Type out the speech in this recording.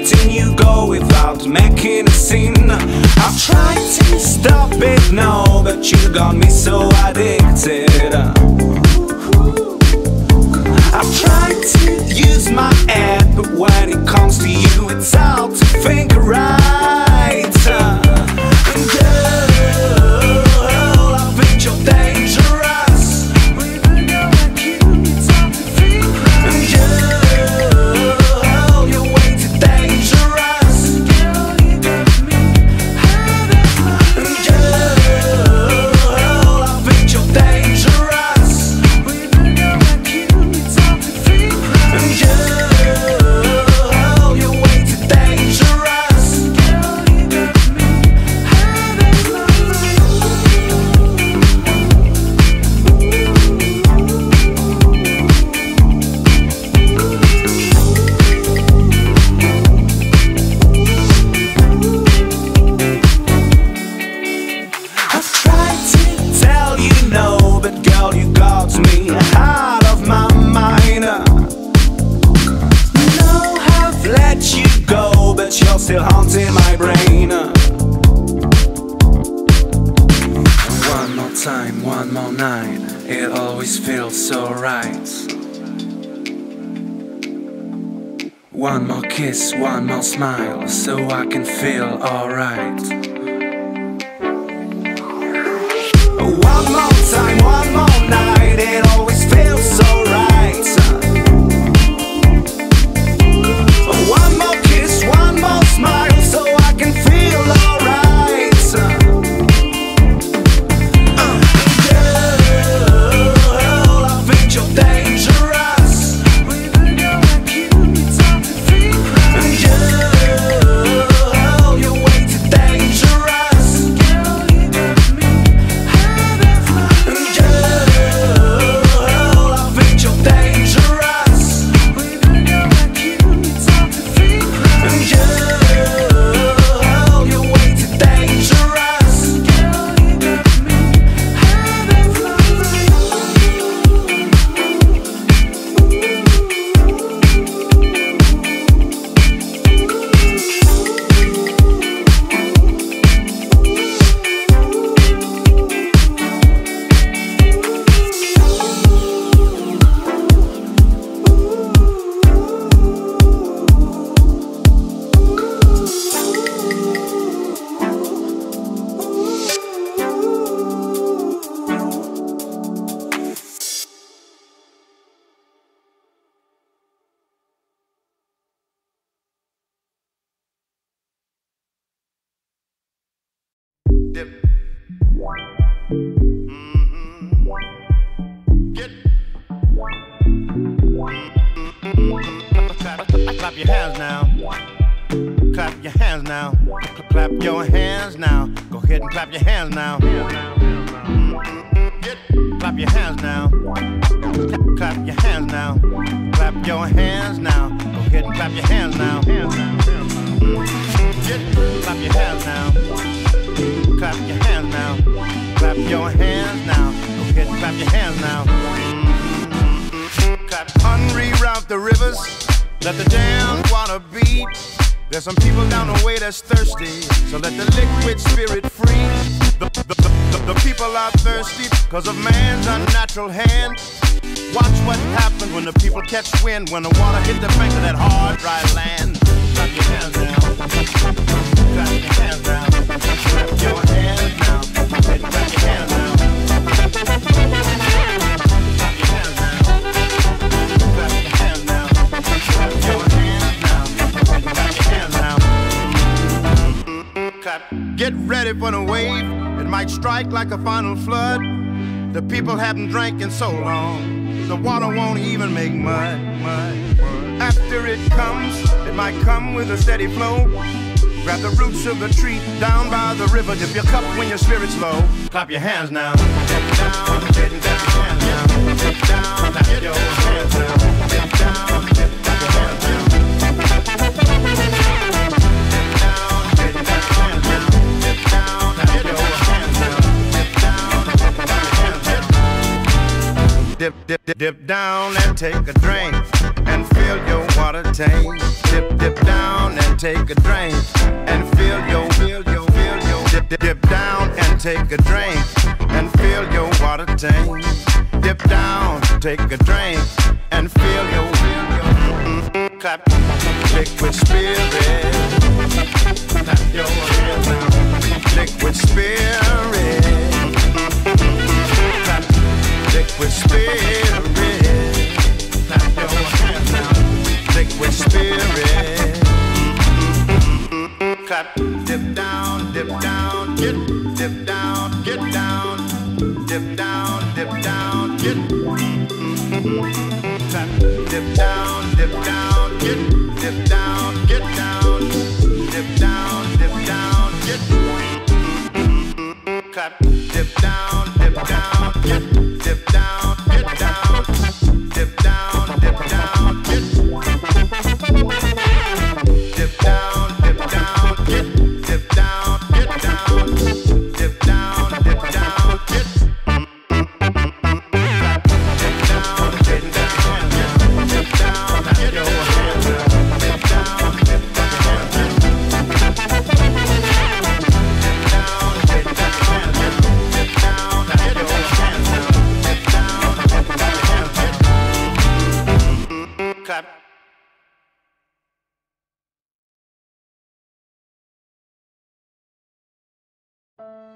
letting you go without making a scene. I've tried to stop it now, but you got me so addicted. I've tried to use my head, but when it comes to you, it's hard to think right. Girl, I think you're dangerous. With a girl like you, it's hard to think right. Girl, you're way too dangerous. Girl, you got me out of mind. Girl, I think you're dangerous. With a girl like you, it's hard to think right. Girl, you're way too dangerous. Girl, you got me out of I've tried to tell you no, but girl, you got me out of my mind. No, I've let you go, but you're still haunting my brain. One more time, one more night, it always feels so right. One more kiss, one more smile, so I can feel alright. One more time, one more night, it always feels so right. One more kiss, one more smile, so I can feel alright. Girl, I think you're dangerous. With a girl like you, it's hard to think right. Girl, you're way too dangerous. Girl, you got me out of mind. Girl, I think you're dangerous. With a girl like you, it's hard to think right. Girl, you're way too dangerous. Girl, you got me out of Dip. Get. Clap your hands now. Clap your hands now. Clap your hands now. Go ahead and clap your hands now. Get. Clap your hands now. Clap your hands now. Clap your hands now. Go ahead and clap your hands now. Get. Clap your hands now. Clap your hands now. Clap your hands now. Go ahead and clap your hands now. Clap. Unreroute the rivers. Let the damn water beat. There's some people down the way that's thirsty, so let the liquid spirit free. The people are thirsty because of man's unnatural hand. Watch what happens when the people catch wind, when the water hit the bank of that hard, dry land. Clap your hands now. Clap your hands now. Clap your hands now. Clap your hands now. Clap your hands now. Clap your hands now. Clap your hands now. Clap your hands now. Clap. Get ready for the wave. It might strike like a final flood. The people haven't drank in so long. The water won't even make mud. After it comes, it might come with a steady flow. Grab the roots of the tree down by the river. Dip your cup when your spirit's low. Clap your hands now. Dip down, dip down, dip down, clap your hands now. Dip down, dip down, dip dip down and take a drink and fill your water tank. Dip down and take a drink and fill your dip down and take a drink and fill your water tank. Dip down, take a drink and fill your clap liquid spirit. Clap your hands now. Liquid spirit. Clap liquid spirit. Clap your hands now. Liquid spirit. Clap, dip down, get dip down, get down, get clap, dip down, get down, get down, get clap, dip down, get down, get down, dip down, get dip down, get down, dip down, get clap.